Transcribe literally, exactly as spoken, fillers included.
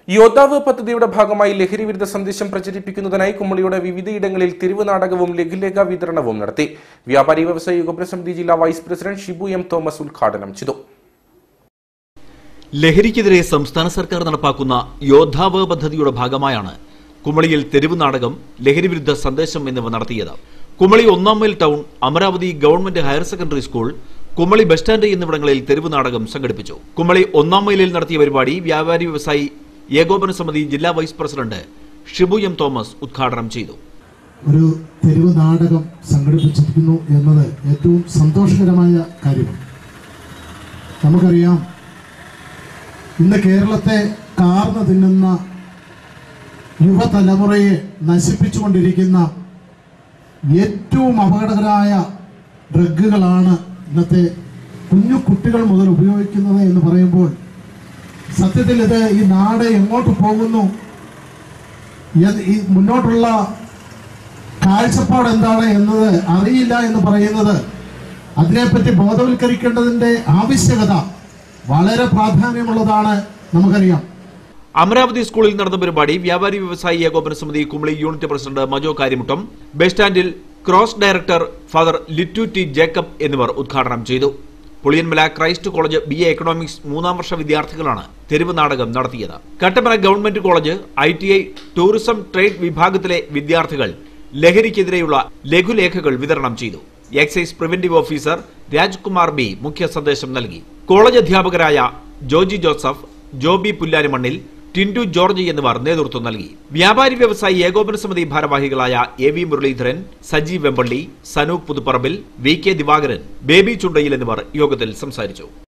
യോദ്ധാവ് പദ്ധതിയുടെ ഭാഗമായി ലഹരി വിരുദ്ധ സന്ദേശം പ്രചരിപ്പിക്കുന്നതിനായി കുമളിയുടെ വിവിധയിടങ്ങളിൽ തെരുവ് നാടകവും ലഘുലേഖ വിതരണവും നടത്തി. വ്യാപാരി വ്യവസായ ഏകോപന സമിതി ജില്ലാ vice president Shibu M Thomas ഉദ്ഘാടനം ചെയ്തു. ലഹരിക്കെതിരെ സംസ്ഥാന സർക്കാർ നടപ്പാക്കുന്ന യോദ്ധാവ് പദ്ധതിയുടെ ഭാഗമായാണ് കുമളിയിൽ തെരുവ് നാടകം, ലഹരി വിരുദ്ധ സന്ദേശം എന്നിവ നടത്തിയത്. കുമളി ഒന്നാം mile town, Amaravathi government higher secondary school, Kumily bus stand എന്നിവിടങ്ങളിൽ തെരുവ് നാടകം സംഘടിപ്പിച്ചു. കുമളി ഒന്നാം മൈലിൽ നടത്തിയ പരിപാടി വ്യാപാരി വ്യവസായി ഏകോപന സമിതി ജില്ലാ vice president Shibu M Thomas ഉദ്ഘാടനം ചെയ്തു. ഒരു തെരുവ് നാടകം സംഘടിപ്പിച്ചിരിക്കുന്നു എന്നത് ഏറ്റവും സന്തോഷകരമായ കാര്യമാണ്. നമുക്കറിയാം, ഇന്ന് കേരളത്തെ കാർന്നു തിന്നുന്ന യുവതലമുറയെ നശിപ്പിച്ചുകൊണ്ടിരിക്കുന്ന ഏറ്റവും അപകടകരമായ ഡ്രഗുകളാണ് ഇന്നത്തെ കുഞ്ഞു കുട്ടികൾ മുതൽ ഉപയോഗിക്കുന്നത് എന്ന് പറയുമ്പോൾ സത്യത്തിൽ ഇത് ഈ നാട് എങ്ങോട്ട് പോകുന്നു, ഈ മുന്നോട്ടുള്ള കാഴ്ചപ്പാട് എന്താണ് എന്നത് അറിയില്ല എന്ന് പറയുന്നത്, അതിനെപ്പറ്റി ബോധവൽക്കരിക്കേണ്ടതിന്റെ ആവശ്യകത വളരെ പ്രാധാന്യമുള്ളതാണ്. നമുക്കറിയാം, അമരാവതി സ്കൂളിൽ നടന്ന പരിപാടി വ്യാപാരി വ്യവസായി ഏകോപന സമിതി Kumily unit president Majo Karyamuttam, bus സ്റ്റാൻഡിൽ cross director father Littu T Jacob എന്നിവർ ഉദ്ഘാടനം ചെയ്തു. Puliyanmala Christ college B A economics മൂന്നാം വർഷ വിദ്യാർത്ഥികളാണ് തെരുവ് നാടകം നടത്തിയത്. Kattappana government college I T I tourism trade വിഭാഗത്തിലെ വിദ്യാർത്ഥികൾ ലഹരിക്കെതിരെയുള്ള ലഘുലേഖകൾ വിതരണം ചെയ്തു. Excise preventive officer Rajkumar B മുഖ്യ സന്ദേശം നൽകി. കോളേജ് അധ്യാപകരായ ജോജി ജോസഫ്, ജോബി പുല്ലാനിമണ്ണിൽ, ടിൻഡു ജോർജ് എന്നിവർ നേതൃത്വം നൽകി. വ്യാപാരി വ്യവസായി ഏകോപന സമിതി ഭാരവാഹികളായ A V Muraleedharan, Sajeev Vempally, Sanoop Puthupparambil, V K Divakaran, Baby Chundayil എന്നിവർ യോഗത്തിൽ സംസാരിച്ചു.